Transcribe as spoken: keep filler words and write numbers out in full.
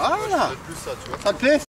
Voilà. Plus ça, tu vois. Ça te plaît?